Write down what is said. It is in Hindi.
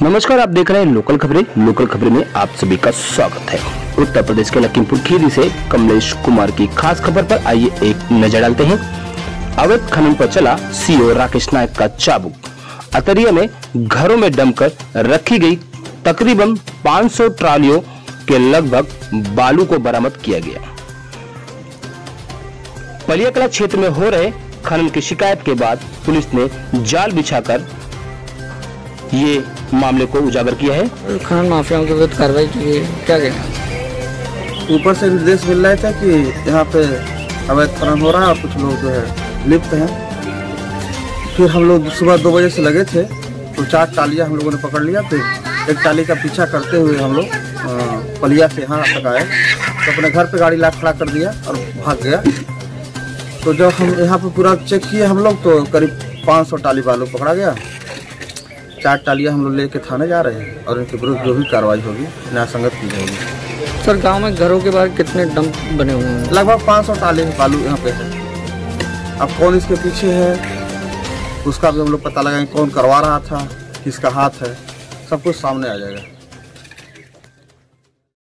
नमस्कार, आप देख रहे हैं लोकल खबरें। लोकल खबरें में आप सभी का स्वागत है। उत्तर प्रदेश के लखीमपुर खीरी से कमलेश कुमार की खास खबर पर आइए एक नजर डालते हैं। अवैध खनन पर चला सीओ राकेश नायक का चाबुक। अतरिया में घरों में डंप कर रखी गई तकरीबन 500 ट्रालियों के लगभग बालू को बरामद किया गया। पलियाकला क्षेत्र में हो रहे खनन की शिकायत के बाद पुलिस ने जाल बिछाकर ये मामले को उजागर किया है। खनन माफियाओं के विरुद्ध कार्रवाई की गई। क्या कहना? ऊपर से निर्देश मिल रहा था कि यहाँ पे अवैध खनन हो रहा है और कुछ लोग जो है लिप्त हैं। फिर हम लोग सुबह 2 बजे से लगे थे तो 4 टालियाँ हम लोगों ने पकड़ लिया। फिर एक टाली का पीछा करते हुए हम लोग पलिया से यहाँ तक आए तो अपने घर पे गाड़ी ला खड़ा कर दिया और भाग गया। तो जब हम यहाँ पे पूरा चेक किए हम लोग तो करीब 500 टाली बालू पकड़ा गया। 4 टालियाँ हम लोग लेके थाने जा रहे हैं और इनके विरुद्ध जो भी कार्रवाई होगी न्यायसंगत की जाएगी। सर, गांव में घरों के बाहर कितने डंप बने हुए हैं? लगभग 500 टाली बालू यहाँ पे है। अब कौन इसके पीछे है उसका भी हम लोग पता लगाएंगे, कौन करवा रहा था, किसका हाथ है, सब कुछ सामने आ जाएगा।